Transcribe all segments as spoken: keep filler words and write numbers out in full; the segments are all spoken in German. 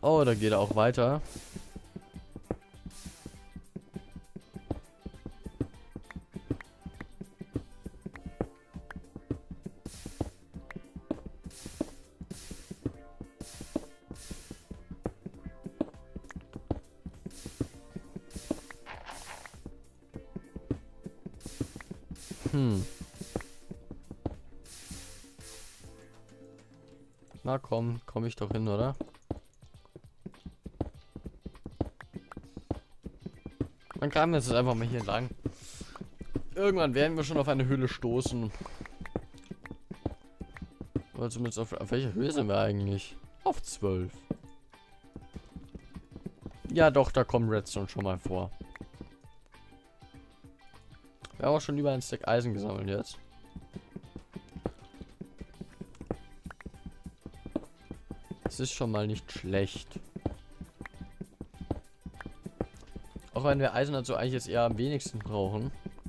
Oh, da geht er auch weiter. Hm. Na komm, komme ich doch hin, oder? Dann graben wir jetzt einfach mal hier lang. Irgendwann werden wir schon auf eine Höhle stoßen. Oder zumindest auf, auf welcher Höhe sind wir eigentlich? Auf zwölf. Ja doch, da kommt Redstone schon mal vor. Wir haben auch schon über ein Stack Eisen gesammelt jetzt. Das ist schon mal nicht schlecht. Auch wenn wir Eisen dazu eigentlich jetzt eher am wenigsten brauchen,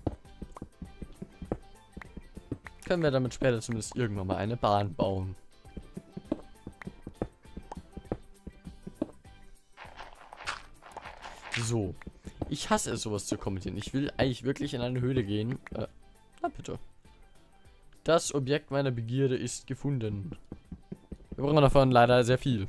können wir damit später zumindest irgendwann mal eine Bahn bauen. So. Ich hasse es, sowas zu kommentieren. Ich will eigentlich wirklich in eine Höhle gehen. Äh, na bitte. Das Objekt meiner Begierde ist gefunden. Wir brauchen davon leider sehr viel.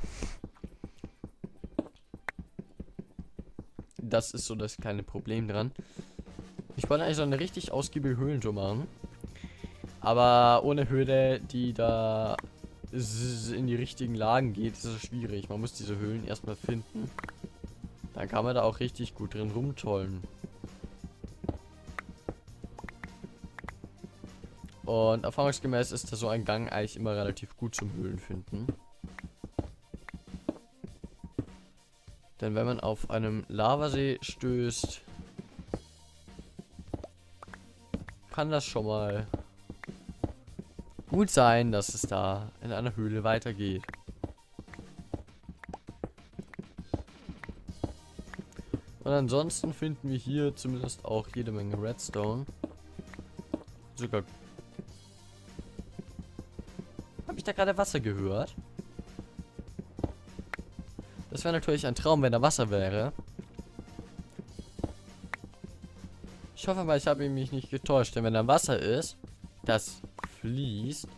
Das ist so das kleine Problem dran. Ich wollte eigentlich so eine richtig ausgiebige Höhlentour machen. Aber ohne Höhle, die da in die richtigen Lagen geht, ist es schwierig. Man muss diese Höhlen erstmal finden. Dann kann man da auch richtig gut drin rumtollen. Und erfahrungsgemäß ist da so ein Gang eigentlich immer relativ gut zum Höhlenfinden. Denn wenn man auf einem Lavasee stößt, kann das schon mal gut sein, dass es da in einer Höhle weitergeht. Und ansonsten finden wir hier zumindest auch jede Menge Redstone. Sogar... Habe ich da gerade Wasser gehört? Das wäre natürlich ein Traum, wenn da Wasser wäre. Ich hoffe mal, ich habe mich nicht getäuscht, denn wenn da Wasser ist, das fließt,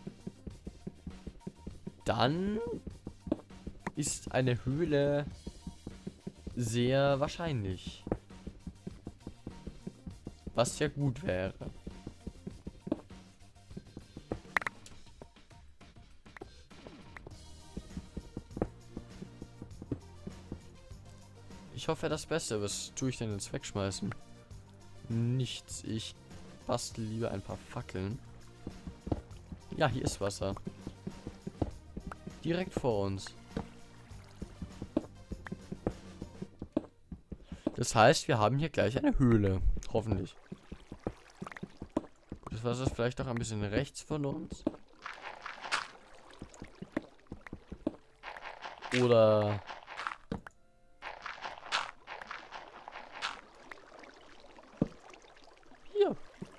dann ist eine Höhle sehr wahrscheinlich. Was ja gut wäre. Ich hoffe das Beste. Was tue ich denn jetzt wegschmeißen? Nichts. Ich bastel lieber ein paar Fackeln. Ja, hier ist Wasser. Direkt vor uns. Das heißt, wir haben hier gleich eine Höhle. Hoffentlich. Das Wasser ist vielleicht auch ein bisschen rechts von uns. Oder... hier.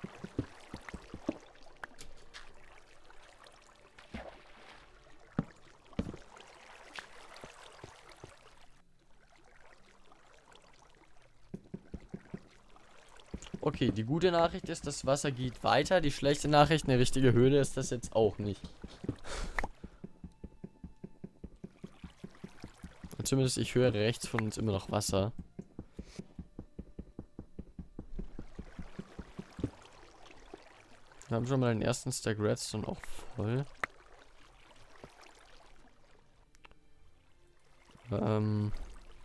Okay, die gute Nachricht ist, das Wasser geht weiter. Die schlechte Nachricht, eine richtige Höhle ist das jetzt auch nicht. Zumindest ich höre rechts von uns immer noch Wasser. Wir haben schon mal den ersten Stack Redstone auch voll. Ähm...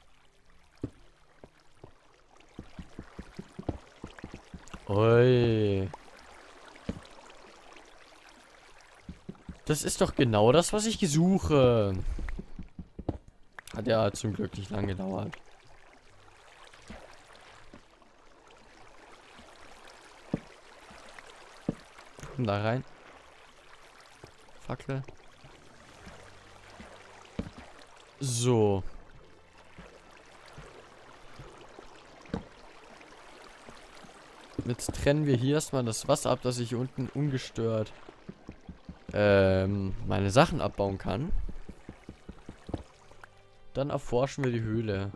Oi. Das ist doch genau das, was ich suche. Hat ja zum Glück nicht lange gedauert. Komm da rein. Fackel. So. Jetzt trennen wir hier erstmal das Wasser ab, dass ich hier unten ungestört ähm, meine Sachen abbauen kann. Dann erforschen wir die Höhle.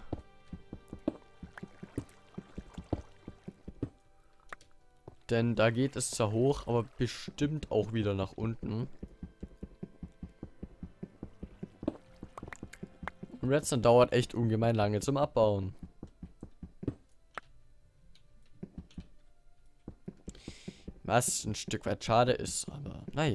Denn da geht es zwar hoch, aber bestimmt auch wieder nach unten. Redstone dauert echt ungemein lange zum Abbauen. Was ein Stück weit schade ist, aber naja.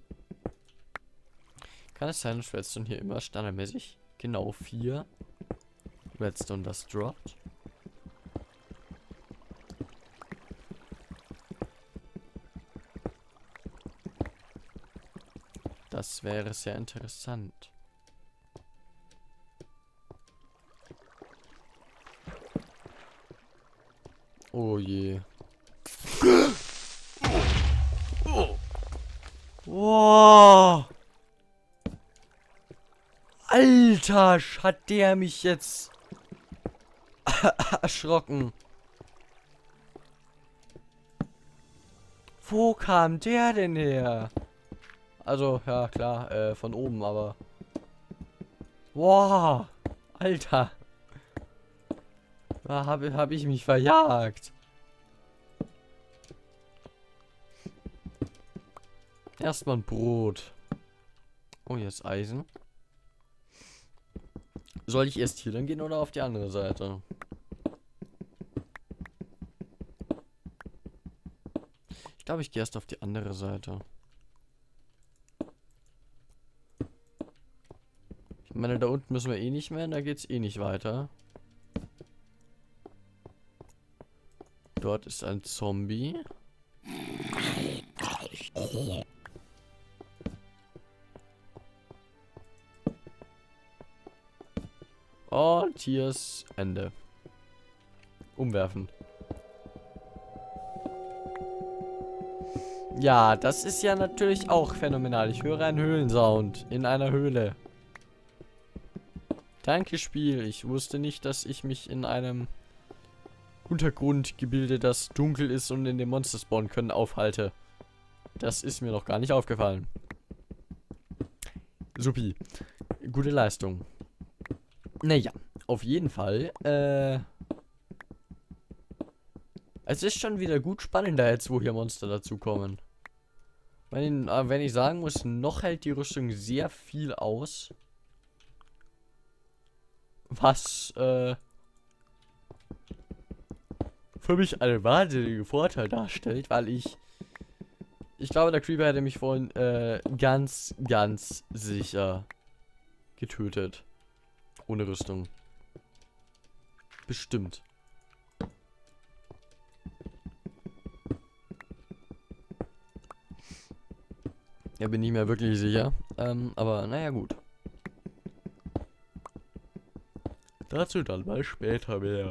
Kann es sein, dass Redstone hier immer standardmäßig genau vier Redstone das droppt? Das wäre sehr interessant. Oh je. Wow. Alter, hat der mich jetzt erschrocken. Wo kam der denn her? Also, ja klar, äh, von oben, aber... Wow. Alter. Da habe hab ich mich verjagt. Erstmal ein Brot. Oh, hier ist Eisen. Soll ich erst hier lang gehen oder auf die andere Seite? Ich glaube, ich gehe erst auf die andere Seite. Ich meine, da unten müssen wir eh nicht mehr, da geht's eh nicht weiter. Dort ist ein Zombie. Und hier ist Ende. Umwerfen. Ja, das ist ja natürlich auch phänomenal. Ich höre einen Höhlensound in einer Höhle. Danke, Spiel. Ich wusste nicht, dass ich mich in einem Untergrundgebilde, das dunkel ist und in dem Monster spawnen können, aufhalte. Das ist mir noch gar nicht aufgefallen. Supi. Gute Leistung. Naja, auf jeden Fall. Äh, es ist schon wieder gut spannender jetzt, wo hier Monster dazukommen. Wenn, äh, wenn ich sagen muss, noch hält die Rüstung sehr viel aus. Was, äh... für mich einen wahnsinnigen Vorteil darstellt, weil ich... Ich glaube, der Creeper hätte mich vorhin äh, ganz, ganz sicher getötet. Ohne Rüstung. Bestimmt. Ja, bin ich mir wirklich sicher. Ähm, aber naja, gut. Dazu dann mal später mehr.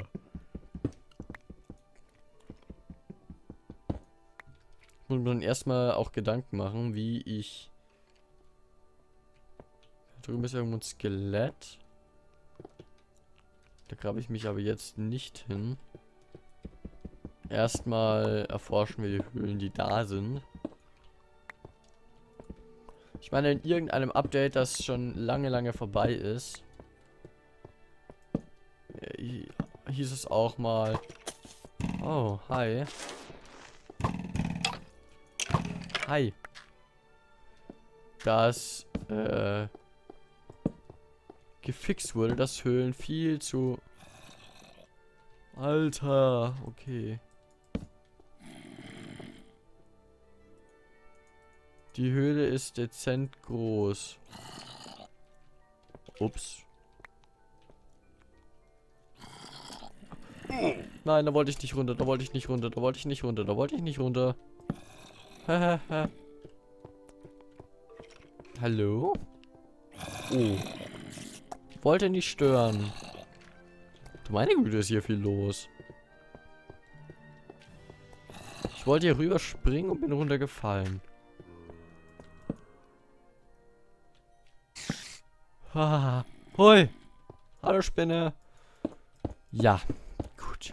Ich muss mir dann erstmal auch Gedanken machen, wie ich... Da drüben ist irgendwo ein Skelett. Da grabe ich mich aber jetzt nicht hin. Erstmal erforschen wir die Höhlen, die da sind. Ich meine, in irgendeinem Update, das schon lange, lange vorbei ist, hieß es auch mal... Oh, hi. Hi. Dass, äh... gefixt wurde, dass Höhlen viel zu... Alter, okay. Die Höhle ist dezent groß. Ups. Nein, da wollte ich nicht runter, da wollte ich nicht runter, da wollte ich nicht runter, da wollte ich nicht runter. Hallo? Oh. Wollte nicht stören. Du meine Güte, ist hier viel los. Ich wollte hier rüber springen und bin runtergefallen. Haha. Hoi. Hallo Spinne. Ja. Gut.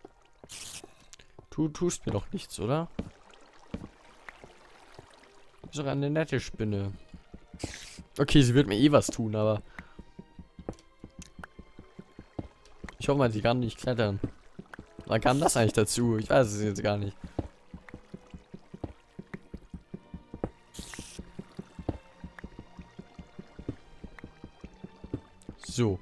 Du tust mir doch nichts, oder? Ist doch eine nette Spinne. Okay, sie wird mir eh was tun, aber... Ich hoffe mal, die kann nicht klettern. Wann kam das eigentlich dazu? Ich weiß es jetzt gar nicht. So.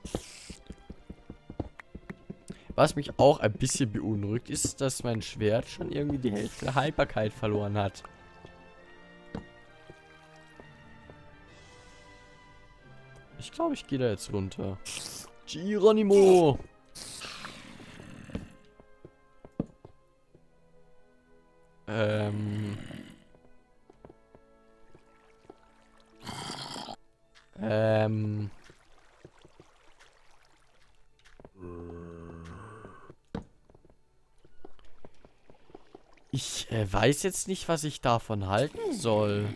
Was mich auch ein bisschen beunruhigt, ist, dass mein Schwert schon irgendwie die Hälfte der Haltbarkeit verloren hat. Ich glaube, ich gehe da jetzt runter. Geronimo! Ähm. Ähm. Ich äh, weiß jetzt nicht, was ich davon halten soll.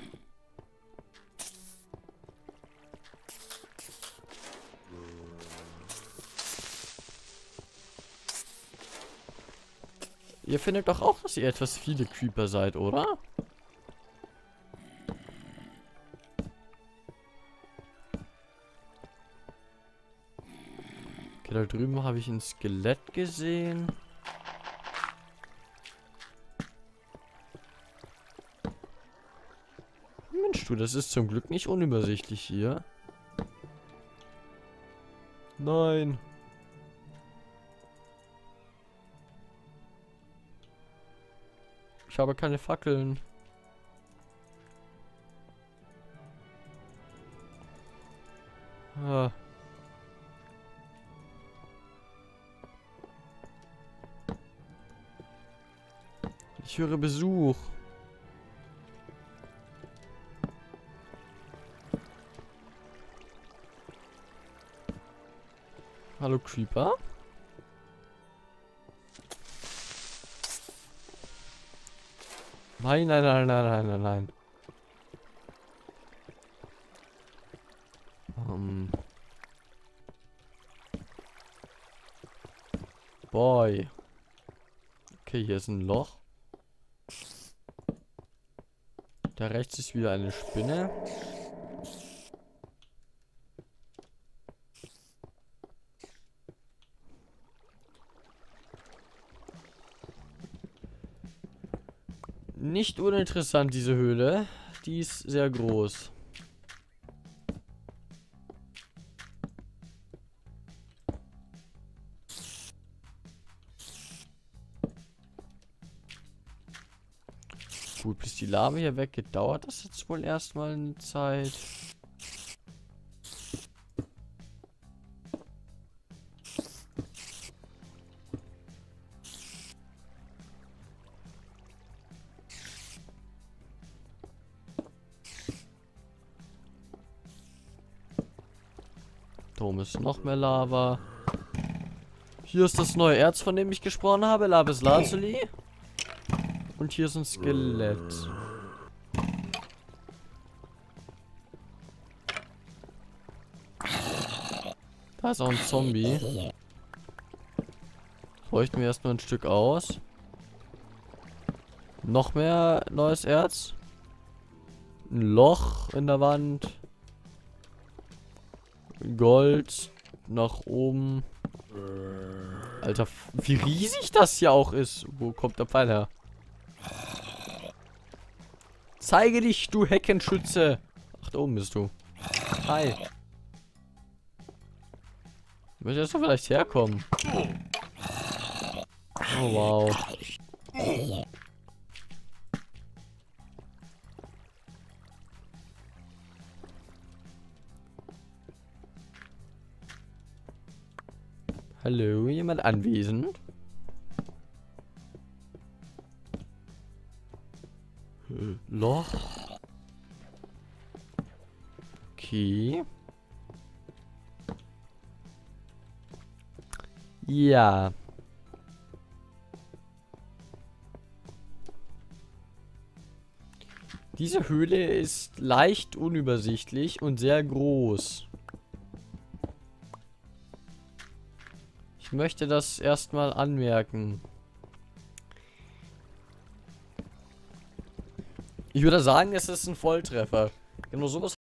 Ihr findet doch auch, dass ihr etwas viele Creeper seid, oder? Okay, da drüben habe ich ein Skelett gesehen. Mensch, du, das ist zum Glück nicht unübersichtlich hier. Nein. Ich habe keine Fackeln. Ah. Ich höre Besuch. Hallo Creeper? Nein, nein, nein, nein, nein, nein, nein. Um. Boy. Okay, hier ist ein Loch. Da rechts ist wieder eine Spinne. Nicht uninteressant, diese Höhle. Die ist sehr groß. Gut, bis die Lava hier weggeht, dauert das jetzt wohl erstmal eine Zeit. Da oben ist noch mehr Lava. Hier ist das neue Erz, von dem ich gesprochen habe, Lapislazuli. Und hier ist ein Skelett. Da ist auch ein Zombie. Leuchten wir erstmal ein Stück aus. Noch mehr neues Erz. Ein Loch in der Wand. Gold nach oben. Alter, wie riesig das hier auch ist. Wo kommt der Pfeil her? Zeige dich, du Heckenschütze. Ach, da oben bist du. Hi. Möchtest du vielleicht herkommen? Oh, wow. Hallo, jemand anwesend? Loch. Okay. Ja. Diese Höhle ist leicht unübersichtlich und sehr groß. Ich möchte das erstmal anmerken. Ich würde sagen, es ist ein Volltreffer. Genau sowas